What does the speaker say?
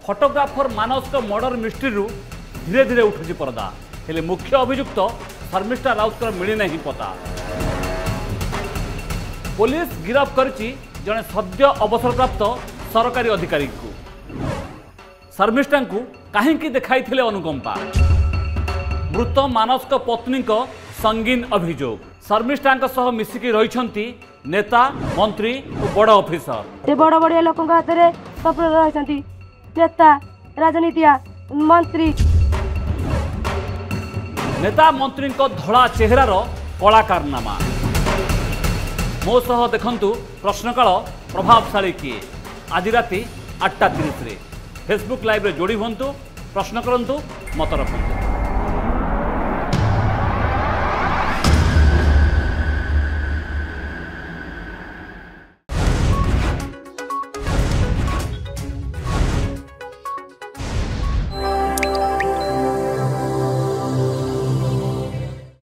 Photographer मानस murder mystery धीरे धीरे उठुची पर्दा हेले मुख्य अभियुक्त शर्मिष्ठा राउतर मिलना ही पता। पुलिस गिरफ्त करिछि जने सद्य अवसरप्राप्त सरकारी अधिकारी को। शर्मिष्ठा को कहीं देखाई अनुकंपा। मृत मानस पत्नी को संगीन अभियोग। शर्मिष्ठा सह मिसिकी रही नेता मंत्री और बड़ ऑफिसर बड़ बड़िया लोक हाथ में सब रही नेता राजनीतिया मंत्री। नेता मंत्री को धड़ा चेहरार कला कारनामा। मो सह देखंतु प्रश्नकाल प्रभावशाली किए। आज राति 8:30 फेसबुक लाइव रे जोड़ी हुंतु, प्रश्न करंतु, मत रखंतु।